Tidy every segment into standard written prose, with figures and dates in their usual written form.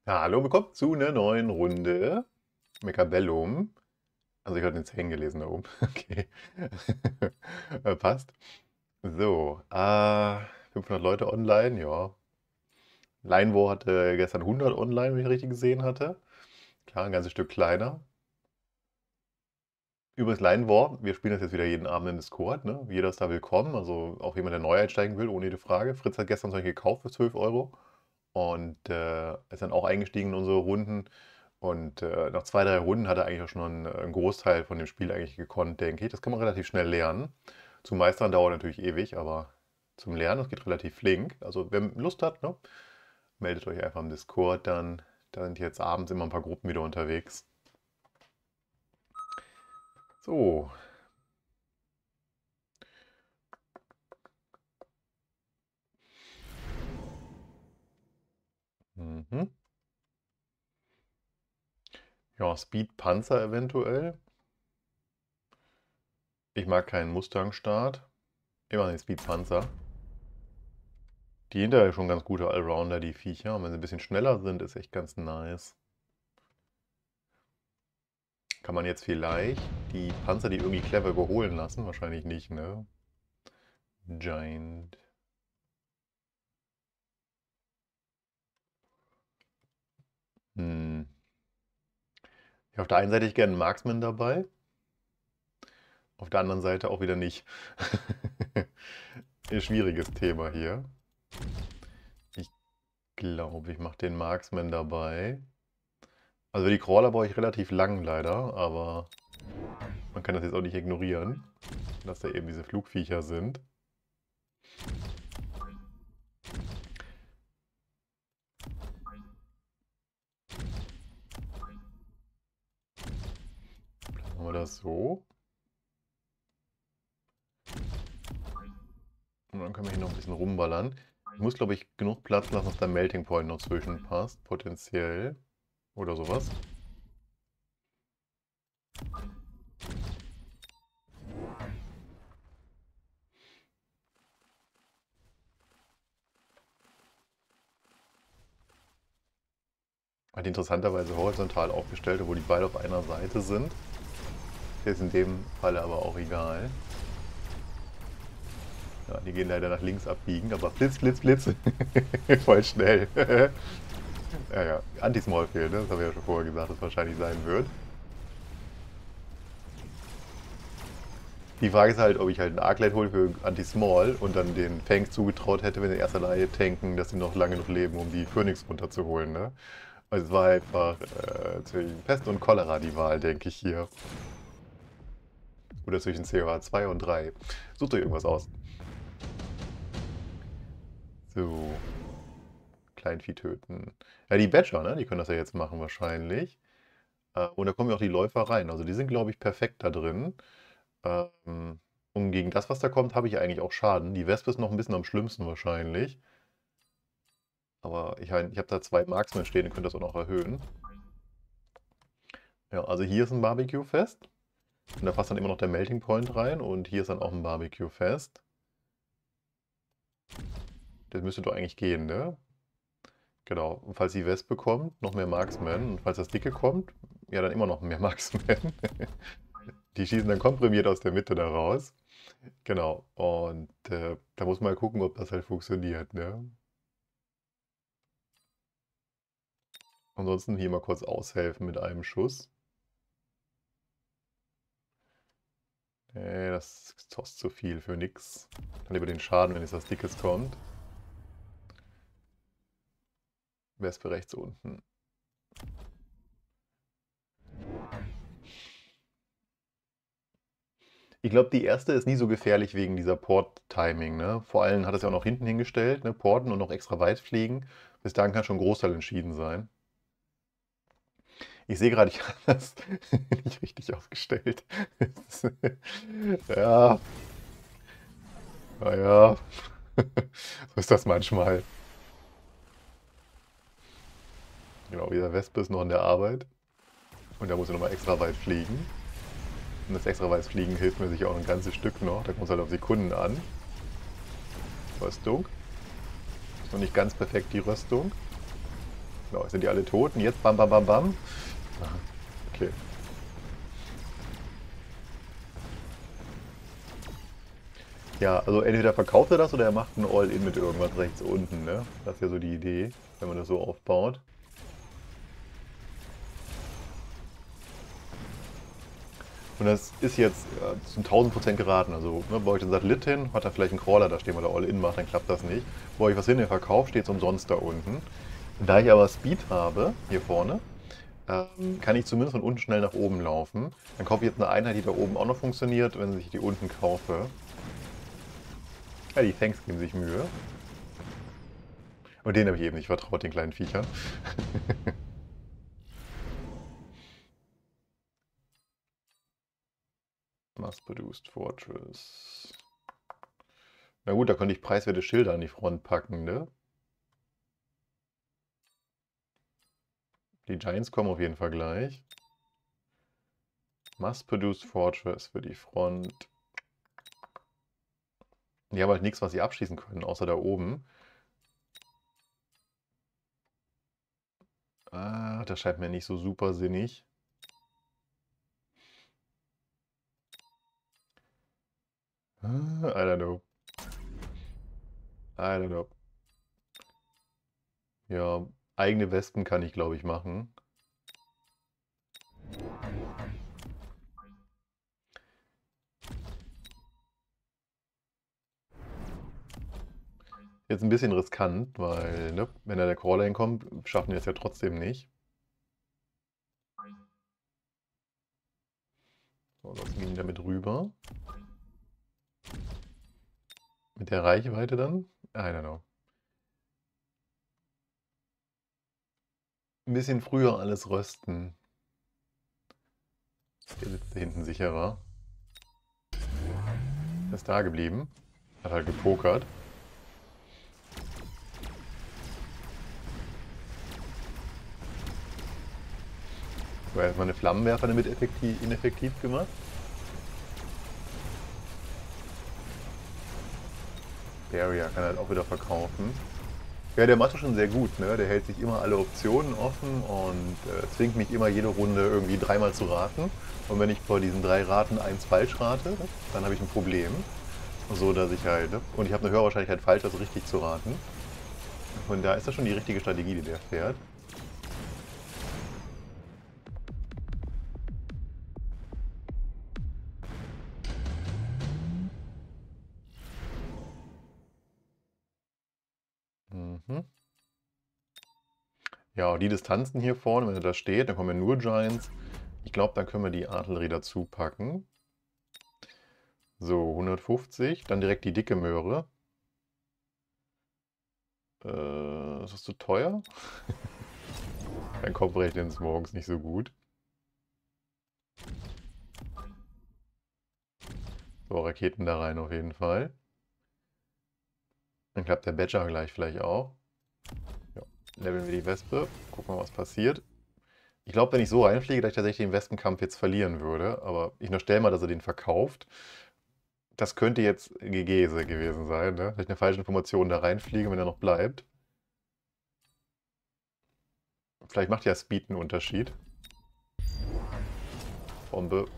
Ja, hallo, willkommen zu einer neuen Runde Mechabellum. Also ich hatte jetzt hängen gelesen da oben. Okay. Passt. So, 500 Leute online, ja. Line War hatte gestern 100 online, wenn ich richtig gesehen hatte. Klar, ein ganzes Stück kleiner. Übrigens, Line War, wir spielen das jetzt wieder jeden Abend in Discord, ne? Jeder ist da willkommen, also auch jemand, der neu einsteigen will, ohne jede Frage. Fritz hat gestern solche gekauft für 12 Euro und ist dann auch eingestiegen in unsere Runden. Und nach 2, 3 Runden hat er eigentlich auch schon einen Großteil von dem Spiel eigentlich gekonnt, denke ich. Das kann man relativ schnell lernen. Zum Meistern dauert natürlich ewig, aber zum Lernen, das geht relativ flink. Also wer Lust hat, ne, meldet euch einfach im Discord, dann da sind jetzt abends immer ein paar Gruppen wieder unterwegs. So. Mhm. Ja, Speed Panzer eventuell. Ich mag keinen Mustang-Start. Immer den Speed Panzer. Die hinterher schon ganz gute Allrounder, die Viecher. Und wenn sie ein bisschen schneller sind, ist echt ganz nice. Kann man jetzt vielleicht die Panzer, die irgendwie clever überholen lassen? Wahrscheinlich nicht, ne? Giant. Hm. Ja, auf der einen Seite hätte ich gerne einen Marksman dabei, auf der anderen Seite auch wieder nicht. Ein schwieriges Thema hier. Ich glaube, ich mache den Marksman dabei. Also die Crawler brauche ich relativ lang leider, aber man kann das jetzt auch nicht ignorieren, dass da eben diese Flugviecher sind. Machen wir das so. Und dann können wir hier noch ein bisschen rumballern. Ich muss, glaube ich, genug Platz lassen, dass der Melting Point noch zwischenpasst, potenziell. Oder sowas. Halt interessanterweise horizontal aufgestellt, obwohl die beide auf einer Seite sind. Ist in dem Falle aber auch egal. Ja, die gehen leider nach links abbiegen, aber Blitz, Blitz, Blitz. Voll schnell. Ja, ja. Anti-Small-Field, ne? Das habe ich ja schon vorher gesagt, dass es wahrscheinlich sein wird. Die Frage ist halt, ob ich halt einen Arclight hole für Anti-Small und dann den Fangs zugetraut hätte, wenn sie in erster Reihe tanken, dass sie noch lange genug leben, um die Phoenix runterzuholen, ne? Also es war einfach zwischen Pest und Cholera die Wahl, denke ich hier. Oder zwischen COH2 und 3. Sucht euch irgendwas aus. So, Kleinvieh töten. Ja, die Badger, ne? Die können das ja jetzt machen wahrscheinlich. Und da kommen ja auch die Läufer rein. Also die sind, glaube ich, perfekt da drin. Und gegen das, was da kommt, habe ich eigentlich auch Schaden. Die Wespe ist noch ein bisschen am schlimmsten wahrscheinlich. Aber ich habe da 2 Marksmen stehen, die können das auch noch erhöhen. Ja, also hier ist ein Barbecue-Fest. Und da passt dann immer noch der Melting Point rein. Und hier ist dann auch ein Barbecue-Fest. Das müsste doch eigentlich gehen, ne? Genau. Und falls die Wespe kommt, noch mehr Marksmen. Und falls das Dicke kommt, ja, dann immer noch mehr Marksmen. Die schießen dann komprimiert aus der Mitte da raus. Genau. Und da muss man mal gucken, ob das halt funktioniert, ne? Ansonsten hier mal kurz aushelfen mit einem Schuss. Nee, das kostet zu viel für nix. Dann lieber den Schaden, wenn jetzt was Dickes kommt. Wespe rechts unten. Ich glaube, die erste ist nie so gefährlich wegen dieser Port-Timing, ne? Vor allem hat es ja auch noch hinten hingestellt, ne? Porten und noch extra weit fliegen. Bis dahin kann schon ein Großteil entschieden sein. Ich sehe gerade, ich habe das nicht richtig aufgestellt. Ja, naja, so ist das manchmal. Genau, dieser Wespe ist noch in der Arbeit. Und da muss er nochmal extra weit fliegen. Und das extra weit fliegen hilft mir sicher auch ein ganzes Stück noch. Da kommt es halt auf Sekunden an. Rüstung. Ist noch nicht ganz perfekt die Rüstung. Genau, jetzt sind die alle tot und jetzt bam, bam, bam, bam. Okay. Ja, also entweder verkauft er das oder er macht ein All-In mit irgendwas rechts unten, ne? Das ist ja so die Idee, wenn man das so aufbaut. Und das ist jetzt zu 1000% geraten. Also baue ich den Satellit hin, hat er vielleicht einen Crawler da stehen, weil er All-In macht, dann klappt das nicht. Baue ich was hin, den Verkauf, steht es umsonst da unten. Da ich aber Speed habe, hier vorne, kann ich zumindest von unten schnell nach oben laufen. Dann kaufe ich jetzt eine Einheit, die da oben auch noch funktioniert, wenn ich die unten kaufe. Ja, die Tanks geben sich Mühe. Und denen habe ich eben nicht vertraut, den kleinen Viechern. Mass-Produced Fortress. Na gut, da könnte ich preiswerte Schilder an die Front packen, ne? Die Giants kommen auf jeden Fall gleich. Mass-Produced Fortress für die Front. Die haben halt nichts, was sie abschießen können, außer da oben. Ah, das scheint mir nicht so super sinnig. I don't know. I don't know. Ja, eigene Wespen kann ich, glaube ich, machen. Jetzt ein bisschen riskant, weil, ne, wenn da der Crawler hinkommt, schaffen wir es ja trotzdem nicht. So, sonst gehen wir damit rüber. Mit der Reichweite dann? I don't know. Ein bisschen früher alles rösten. Der sitzt da hinten sicherer. Ist da geblieben. Hat halt gepokert. So, erstmal eine Flammenwerfer damit ineffektiv gemacht. Barrier kann halt auch wieder verkaufen. Ja, der macht das schon sehr gut, ne? Der hält sich immer alle Optionen offen und zwingt mich immer jede Runde irgendwie dreimal zu raten. Und wenn ich vor diesen 3 Raten eins falsch rate, dann habe ich ein Problem. So, dass ich halt, ne? Und ich habe eine höhere Wahrscheinlichkeit falsch, als richtig zu raten. Und da ist das schon die richtige Strategie, die der fährt. Mhm. Ja, und die Distanzen hier vorne, wenn er da steht, dann kommen ja nur Giants. Ich glaube, dann können wir die Artillerie dazu packen. So, 150, dann direkt die dicke Möhre. Ist das zu teuer? Mein Kopf rechnet es morgens nicht so gut. So, Raketen da rein auf jeden Fall. Dann klappt der Badger gleich vielleicht auch. Ja, leveln wir die Wespe. Gucken wir, was passiert. Ich glaube, wenn ich so reinfliege, dass ich tatsächlich den Wespenkampf jetzt verlieren würde. Aber ich unterstelle mal, dass er den verkauft. Das könnte jetzt Gegese gewesen sein, ne? Dass ich eine falsche Information da reinfliege, wenn er noch bleibt. Vielleicht macht ja Speed einen Unterschied. Bombe.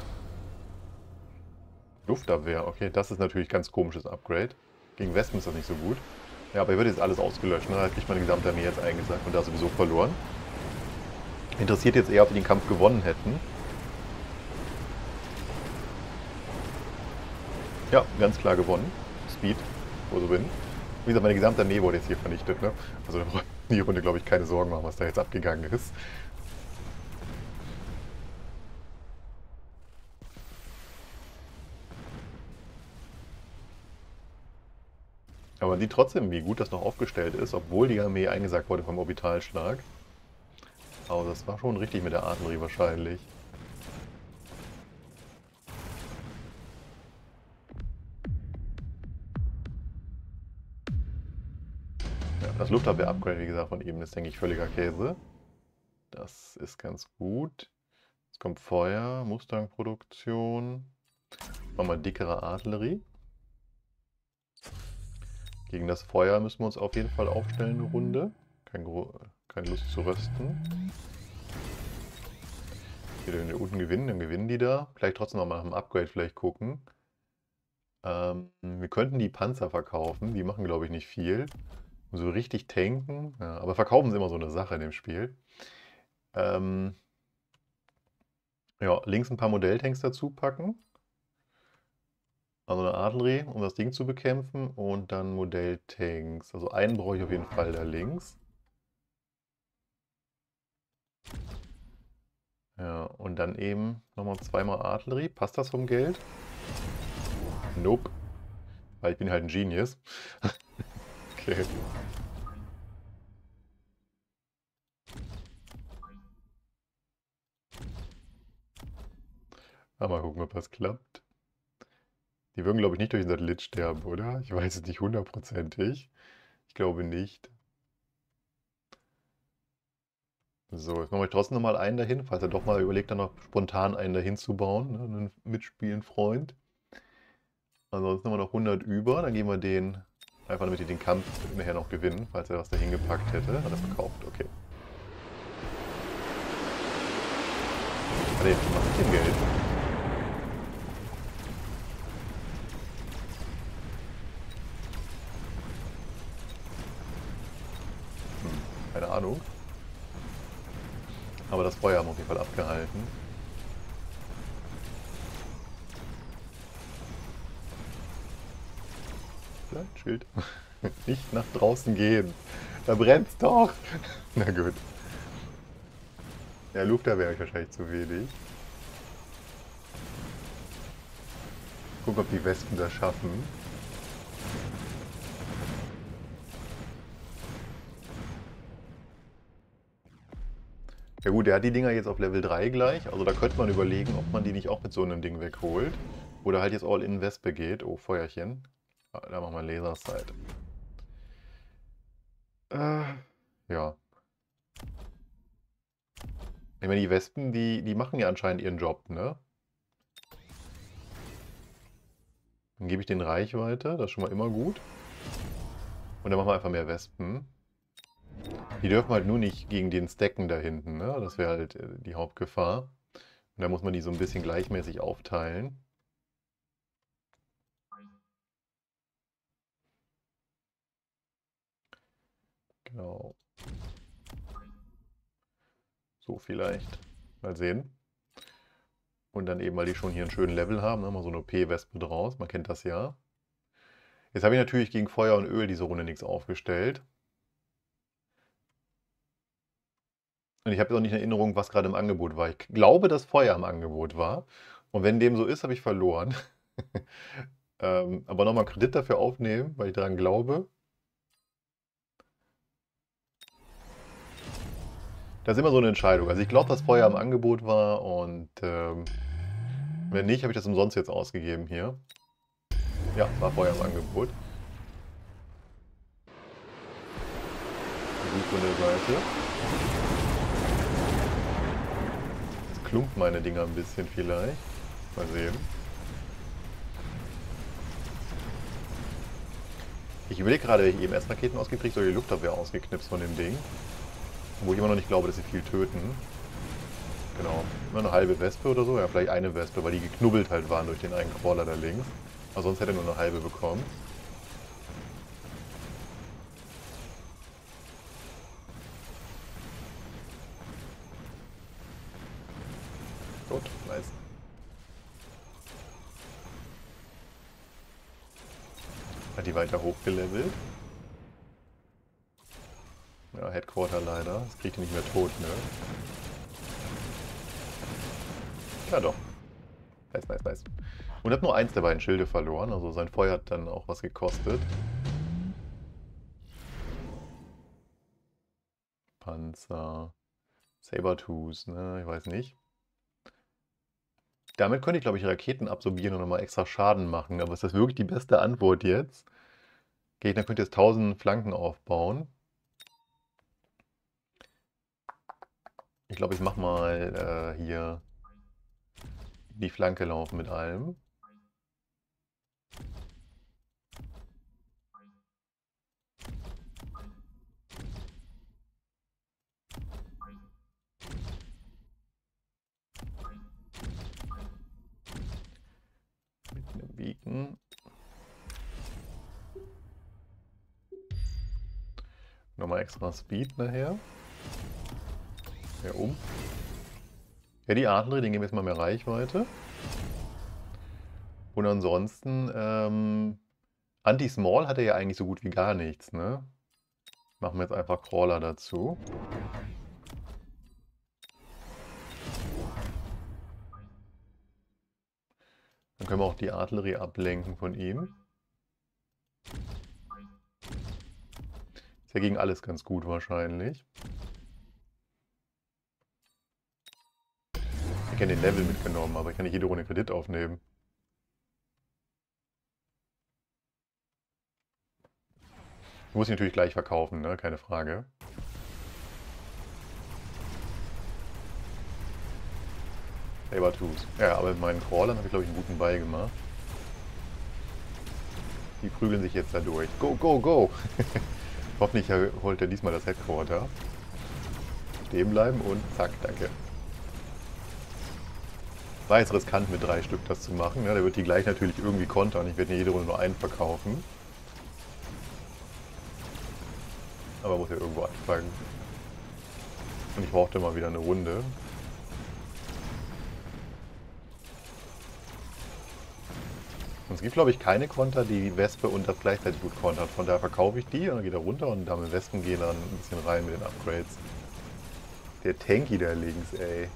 Luftabwehr, okay, das ist natürlich ein ganz komisches Upgrade. Gegen Wespen ist das nicht so gut. Ja, aber hier wird jetzt alles ausgelöscht, ne? Da kriegt meine gesamte Armee jetzt eingesackt und da sowieso verloren. Interessiert jetzt eher, ob wir den Kampf gewonnen hätten. Ja, ganz klar gewonnen. Speed, for the win. Wie gesagt, meine gesamte Armee wurde jetzt hier vernichtet, ne? Also da brauche ich die Runde, glaube ich, keine Sorgen machen, was da jetzt abgegangen ist. Aber man sieht trotzdem, wie gut das noch aufgestellt ist, obwohl die Armee eingesackt wurde vom Orbitalschlag. Aber das war schon richtig mit der Artillerie wahrscheinlich. Ja, das Luftabwehr-Upgrade, wie gesagt, von eben ist, denke ich, völliger Käse. Das ist ganz gut. Jetzt kommt Feuer, Mustang-Produktion. Machen wir dickere Artillerie. Gegen das Feuer müssen wir uns auf jeden Fall aufstellen, eine Runde. Kein Keine Lust zu rösten. Hier, wenn wir unten gewinnen, dann gewinnen die da. Vielleicht trotzdem noch mal nach dem Upgrade vielleicht gucken. Wir könnten die Panzer verkaufen. Die machen, glaube ich, nicht viel. Und so richtig tanken. Ja, aber verkaufen ist immer so eine Sache in dem Spiel. Ja, links ein paar Modelltanks dazu packen. Also eine Artillerie, um das Ding zu bekämpfen. Und dann Modelltanks. Also einen brauche ich auf jeden Fall da links. Ja, und dann eben nochmal zweimal Artillerie. Passt das vom Geld? Nope. Weil ich bin halt ein Genius. Okay. Mal gucken, ob das klappt. Die würden, glaube ich, nicht durch den Satellit sterben, oder? Ich weiß es nicht hundertprozentig. Ich glaube nicht. So, jetzt mache ich trotzdem nochmal einen dahin, falls er doch mal überlegt, dann noch spontan einen dahin zu bauen. Ne? Einen mitspielen Freund. Ansonsten haben wir noch 100 über. Dann geben wir den, einfach damit die den Kampf nachher noch gewinnen, falls er was dahin gepackt hätte. Hat er verkauft, okay. Nee, was macht den Geld? Keine Ahnung. Aber das Feuer haben wir auf jeden Fall abgehalten. Ja, Schild. Nicht nach draußen gehen. Da brennt's doch. Na gut. Ja, Luft, da wäre ich wahrscheinlich zu wenig. Gucken, ob die Wespen das schaffen. Ja gut, der hat die Dinger jetzt auf Level 3 gleich. Also da könnte man überlegen, ob man die nicht auch mit so einem Ding wegholt. Oder halt jetzt All-in-Wespe geht. Oh, Feuerchen. Da machen wir Lasersight. Ja. Ich meine, die Wespen, die machen ja anscheinend ihren Job, ne? Dann gebe ich den Reichweite, das ist schon mal immer gut. Und dann machen wir einfach mehr Wespen. Die dürfen halt nur nicht gegen den stacken da hinten, ne? Das wäre halt die Hauptgefahr. Und da muss man die so ein bisschen gleichmäßig aufteilen. Genau. So vielleicht. Mal sehen. Und dann eben, weil die schon hier einen schönen Level haben, ne? Mal so eine OP-Wespe draus. Man kennt das ja. Jetzt habe ich natürlich gegen Feuer und Öl diese Runde nichts aufgestellt. Und ich habe jetzt auch nicht in Erinnerung, was gerade im Angebot war. Ich glaube, dass Feuer im Angebot war. Und wenn dem so ist, habe ich verloren. Aber nochmal Kredit dafür aufnehmen, weil ich daran glaube. Das ist immer so eine Entscheidung. Also ich glaube, dass Feuer im Angebot war und wenn nicht, habe ich das umsonst jetzt ausgegeben hier. Ja, war Feuer im Angebot. Gut von der Seite. Jetzt klumpt meine Dinger ein bisschen vielleicht. Mal sehen. Ich überlege gerade, welche EMS-Raketen ausgekriegt oder die Luftabwehr ausgeknipst von dem Ding. Wo ich immer noch nicht glaube, dass sie viel töten. Genau. Immer eine halbe Wespe oder so. Ja, vielleicht eine Wespe, weil die geknubbelt halt waren durch den einen Crawler da links. Aber sonst hätte er nur eine halbe bekommen. Gut, nice. Hat die weiter hochgelevelt. Ja, Headquarter leider. Das kriegt die nicht mehr tot, ne? Ja doch. Nice, nice, nice. Und hat nur eins der beiden Schilde verloren. Also sein Feuer hat dann auch was gekostet. Panzer. Sabertooth, ne? Ich weiß nicht. Damit könnte ich, glaube ich, Raketen absorbieren und nochmal extra Schaden machen. Aber ist das wirklich die beste Antwort jetzt? Gegner könnte jetzt 1000 Flanken aufbauen. Ich glaube, ich mache mal hier die Flanke laufen mit allem. Beacon. Nochmal extra Speed nachher. Ja, Ja, die Adler, den geben wir jetzt mal mehr Reichweite. Und ansonsten, Anti-Small hat er ja eigentlich so gut wie gar nichts, ne? Machen wir jetzt einfach Crawler dazu. Dann können wir auch die Artillerie ablenken von ihm. Ist ja gegen alles ganz gut wahrscheinlich. Ich habe den Level mitgenommen, aber ich kann nicht jede Runde Kredit aufnehmen. Ich muss ihn natürlich gleich verkaufen, ne? Keine Frage. Sabertooth. Ja, aber mit meinen Crawlern habe ich, glaube ich, einen guten Ball gemacht. Die prügeln sich jetzt da durch. Go, go, go! Hoffentlich holt er diesmal das Headquarter. Stehen bleiben und zack, danke. War jetzt riskant mit 3 Stück das zu machen. Ne? Der wird die gleich natürlich irgendwie kontern. Ich werde nicht jede Runde nur einen verkaufen. Aber muss ja irgendwo anfangen. Und ich brauchte mal wieder eine Runde. Und es gibt, glaube ich, keine Konter, die Wespe und das gleichzeitig gut kontert. Von daher verkaufe ich die und dann geht er runter und damit Wespen gehen dann ein bisschen rein mit den Upgrades. Der Tanky da links, ey.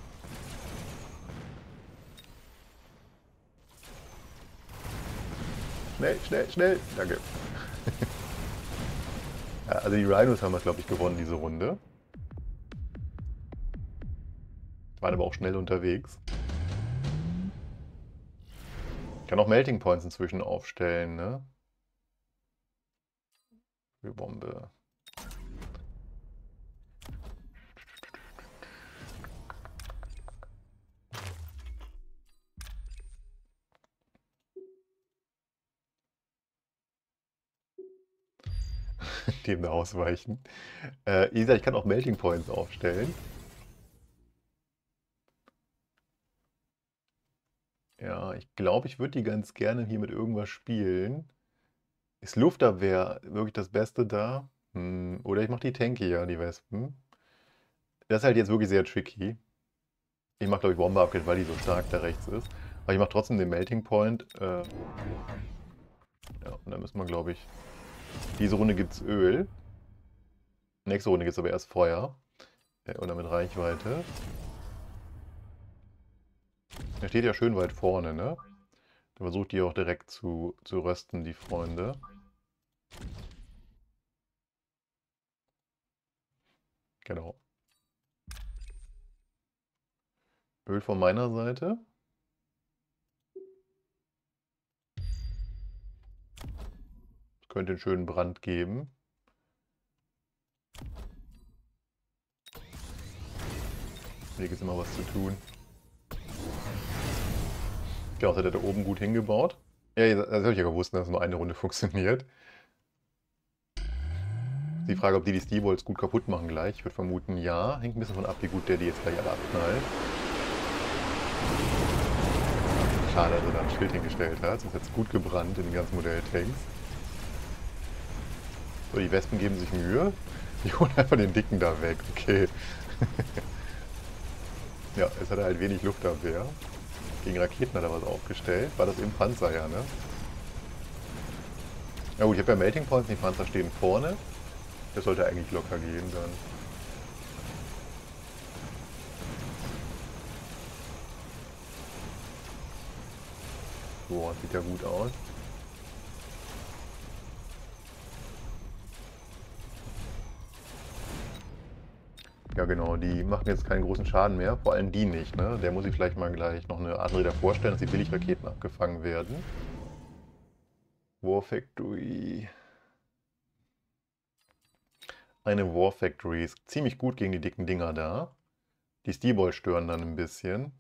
Schnell, schnell, schnell. Danke. Ja, also die Rhinos haben wir, glaube ich, gewonnen diese Runde. Waren aber auch schnell unterwegs. Ich kann auch Melting Points inzwischen aufstellen, ne? Für Bombe. Dem da ausweichen. Isa, ich kann auch Melting Points aufstellen. Ja, ich glaube, ich würde die ganz gerne hier mit irgendwas spielen. Ist Luftabwehr wirklich das Beste da? Oder ich mache die Tanky, ja, die Wespen. Das ist halt jetzt wirklich sehr tricky. Ich mache, glaube ich, Bombe Upgrade, weil die so stark da rechts ist. Aber ich mache trotzdem den Melting Point. Ja, und dann müssen wir, glaube ich... Diese Runde gibt es Öl. Nächste Runde gibt es aber erst Feuer. Und dann mit Reichweite. Der steht ja schön weit vorne, ne? Der versucht die auch direkt zu rösten, die Freunde. Genau. Öl von meiner Seite. Das könnte einen schönen Brand geben. Hier gibt es immer was zu tun. Genau, das hat er da oben gut hingebaut. Ja, das habe ich ja gewusst, dass nur eine Runde funktioniert. Die Frage, ob die Steamwolls gut kaputt machen gleich. Ich würde vermuten, ja. Hängt ein bisschen davon ab, wie gut der die jetzt gleich alle abknallt. Schade, dass er da ein Schild hingestellt hat. Sonst hätte es gut gebrannt in den ganzen Modelltanks. So, die Wespen geben sich Mühe. Die holen einfach den Dicken da weg. Okay. Ja, jetzt hat er halt wenig Luftabwehr. Gegen Raketen hat er was aufgestellt. War das im Panzer, ja, ne? Ja gut, ich habe ja Melting Points, die Panzer stehen vorne. Das sollte eigentlich locker gehen dann. Boah, sieht ja gut aus. Ja genau, die machen jetzt keinen großen Schaden mehr, vor allem die nicht, ne? Der muss ich vielleicht mal gleich noch eine Adler davor stellen, dass die Billigraketen abgefangen werden. War Factory. Eine War Factory ist ziemlich gut gegen die dicken Dinger da. Die Steelballs stören dann ein bisschen.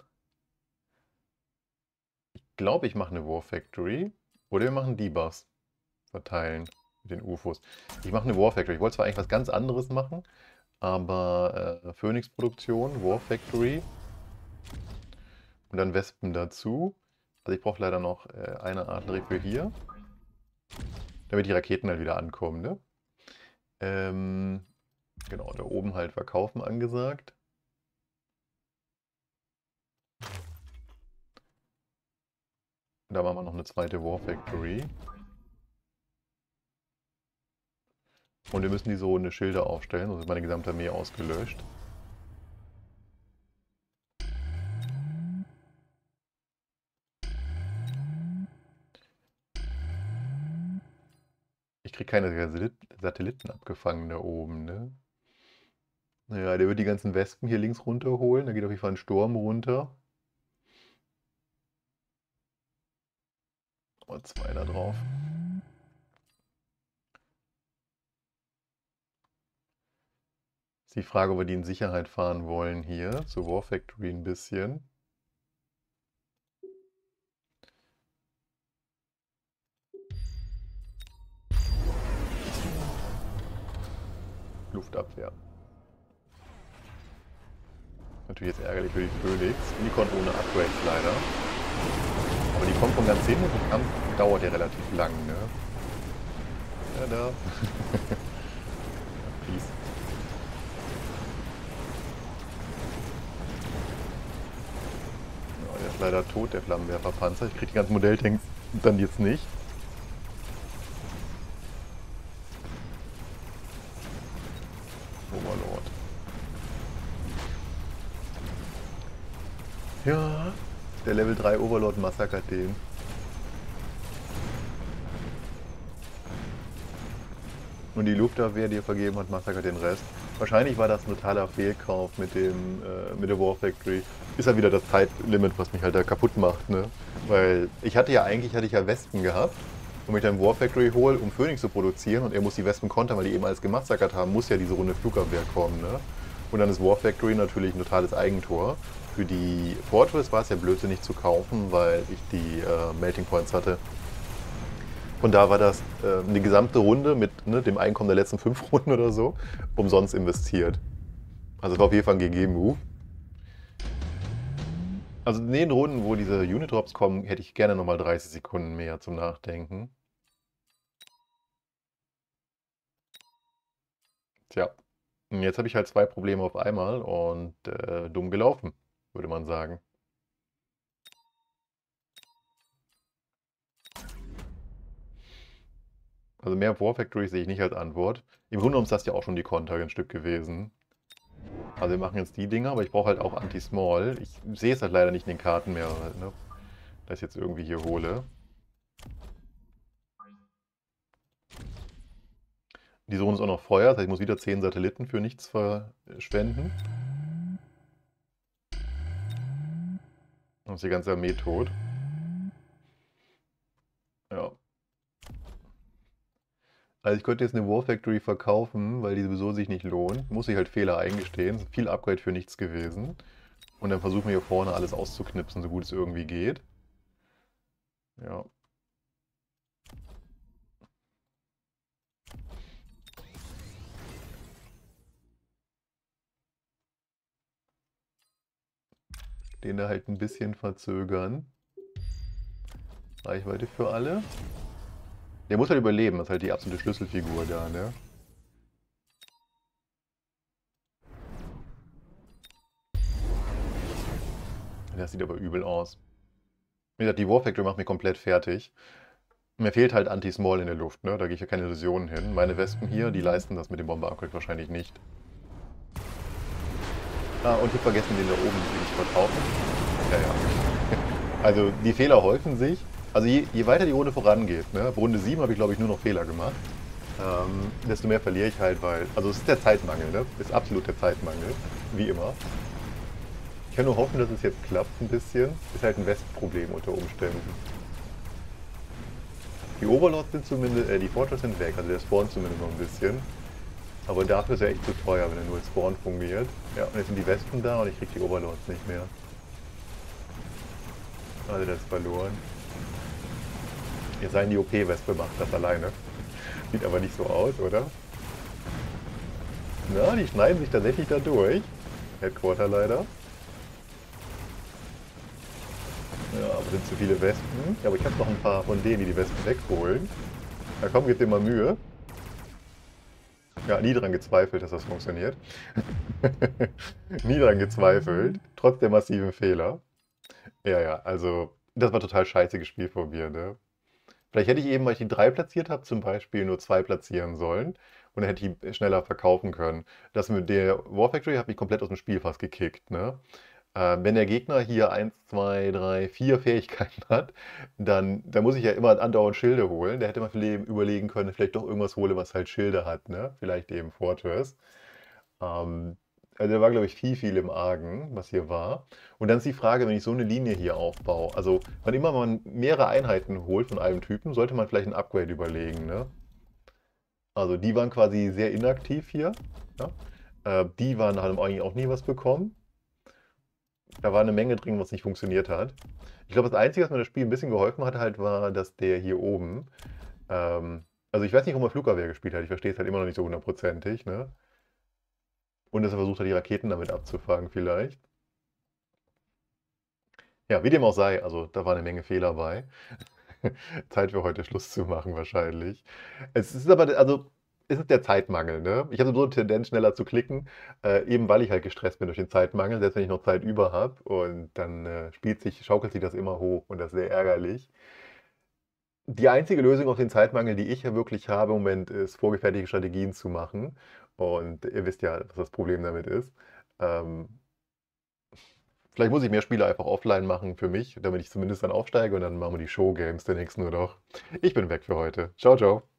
Ich glaube, ich mache eine War Factory. Oder wir machen Debuffs. Verteilen mit den UFOs. Ich mache eine War Factory. Ich wollte zwar eigentlich was ganz anderes machen, aber Phoenix-Produktion, War Factory und dann Wespen dazu. Also ich brauche leider noch eine Artillerie für hier. Damit die Raketen halt wieder ankommen, ne? Genau, da oben halt verkaufen angesagt. Da machen wir noch eine zweite War Factory. Und wir müssen diese Runde Schilder aufstellen, sonst ist meine gesamte Armee ausgelöscht. Ich kriege keine Satelliten abgefangen da oben, ne? Naja, der wird die ganzen Wespen hier links runterholen. Da geht auf jeden Fall ein Sturm runter. Und zwei da drauf. Ist die Frage, ob wir die in Sicherheit fahren wollen hier. Zur War Factory ein bisschen. Luftabwehr. Natürlich jetzt ärgerlich für die Phoenix. Die kommt ohne Upgrades leider. Aber die kommt von ganz hinten und der Kampf dauert ja relativ lang, ne? Ja, da. Peace. Ja, der ist leider tot, der Flammenwerferpanzer. Ich krieg die ganzen Modelltanks dann jetzt nicht. Overlord. Ja, der Level 3 Overlord massakert den. Und die Luftabwehr, die er vergeben hat, massakert den Rest. Wahrscheinlich war das ein totaler Fehlkauf mit der War Factory. Ist ja wieder das Zeitlimit, was mich halt da kaputt macht, ne? Weil hatte ich ja Wespen gehabt. Und wenn ich dann War Factory hole, um Phoenix zu produzieren, und er muss die Wespen kontern, weil die eben alles gemassakert haben, muss ja diese Runde Flugabwehr kommen, ne? Und dann ist War Factory natürlich ein totales Eigentor. Für die Fortress war es ja blödsinnig zu kaufen, weil ich die Melting Points hatte. Und da war das eine gesamte Runde mit dem Einkommen der letzten 5 Runden oder so umsonst investiert. Also es war auf jeden Fall ein GG-Move. Also in den Runden, wo diese Unit-Drops kommen, hätte ich gerne nochmal 30 Sekunden mehr zum Nachdenken. Tja, und jetzt habe ich halt 2 Probleme auf einmal und dumm gelaufen, würde man sagen. Also mehr War Factories sehe ich nicht als Antwort. Im Grunde genommen ist das ja auch schon die Konter ein Stück gewesen. Also wir machen jetzt die Dinger, aber ich brauche halt auch Anti-Small. Ich sehe es halt leider nicht in den Karten mehr, ne? Dass ich jetzt irgendwie hier hole. Die Zone ist auch noch Feuer, das heißt ich muss wieder 10 Satelliten für nichts verschwenden. Dann ist die ganze Armee tot. Ja. Also ich könnte jetzt eine War Factory verkaufen, weil die sowieso sich nicht lohnt. Muss ich halt Fehler eingestehen. Viel Upgrade für nichts gewesen. Und dann versuchen wir hier vorne alles auszuknipsen, so gut es irgendwie geht. Ja. Den da halt ein bisschen verzögern. Reichweite für alle. Der muss halt überleben, das ist halt die absolute Schlüsselfigur da, ne? Das sieht aber übel aus. Wie gesagt, die War Factory macht mich komplett fertig. Mir fehlt halt Anti-Small in der Luft, ne? Da gehe ich ja keine Illusionen hin. Meine Wespen hier, die leisten das mit dem Bomber-Upgrade wahrscheinlich nicht. Ah, und ich habe vergessen, den da oben nicht verkaufen. Ja, ja. Also die Fehler häufen sich. Also je weiter die Runde vorangeht, ne? Bei Runde 7 habe ich glaube ich nur noch Fehler gemacht. Desto mehr verliere ich halt, weil... Also es ist der Zeitmangel, ne? Ist absolut der Zeitmangel. Wie immer. Ich kann nur hoffen, dass es jetzt klappt ein bisschen. Ist halt ein Westproblem unter Umständen. Die Overlords sind zumindest... die Fortress sind weg, also der spawnt zumindest noch ein bisschen. Aber dafür ist er echt zu teuer, wenn er nur als Spawn fungiert. Ja, und jetzt sind die Wespen da und ich krieg die Overlords nicht mehr. Also das ist verloren. Jetzt sei die OP-Wespe macht das alleine. Sieht aber nicht so aus, oder? Na, die schneiden sich tatsächlich da durch. Headquarter leider. Ja, aber Das sind zu viele Wespen, aber ich habe noch ein paar von denen, die die Wespen wegholen. Na komm, gib dir mal Mühe. Ja, nie dran gezweifelt, dass das funktioniert. Nie dran gezweifelt, trotz der massiven Fehler. Ja, ja, also das war total scheiße gespielt von mir, ne? Vielleicht hätte ich eben, weil ich die 3 platziert habe, zum Beispiel nur 2 platzieren sollen und dann hätte ich die schneller verkaufen können. Das mit der War Factory hat mich komplett aus dem Spiel fast gekickt, ne? Wenn der Gegner hier 1, 2, 3, 4 Fähigkeiten hat, dann muss ich ja immer andauernd Schilde holen. Da hätte man vielleicht überlegen können, vielleicht doch irgendwas hole, was halt Schilde hat, ne? Vielleicht eben Fortress. Ähm, also da war, glaube ich, viel im Argen, was hier war. Und dann ist die Frage, wenn ich so eine Linie hier aufbaue, also wann immer man mehrere Einheiten holt von einem Typen, sollte man vielleicht ein Upgrade überlegen, ne? Also die waren quasi sehr inaktiv hier. Ja? Die haben eigentlich auch nie was bekommen. Da war eine Menge drin, was nicht funktioniert hat. Ich glaube, das Einzige, was mir das Spiel ein bisschen geholfen hat, halt war, dass der hier oben, also ich weiß nicht, warum er Flugabwehr gespielt hat. Ich verstehe es halt immer noch nicht so hundertprozentig, ne? Und dass er versucht hat, die Raketen damit abzufangen vielleicht. Ja, wie dem auch sei, also da war eine Menge Fehler bei. Zeit für heute Schluss zu machen wahrscheinlich. Es ist aber, also es ist der Zeitmangel, ne? Ich habe so eine Tendenz, schneller zu klicken, eben weil ich halt gestresst bin durch den Zeitmangel, selbst wenn ich noch Zeit über habe. Und dann schaukelt sich das immer hoch und das ist sehr ärgerlich. Die einzige Lösung auf den Zeitmangel, die ich ja wirklich habe im Moment, ist, vorgefertigte Strategien zu machen. Und ihr wisst ja, was das Problem damit ist. Ähm, Vielleicht muss ich mehr Spiele einfach offline machen für mich, damit ich zumindest dann aufsteige und dann machen wir die Showgames der nächsten nur noch. Ich bin weg für heute. Ciao, ciao.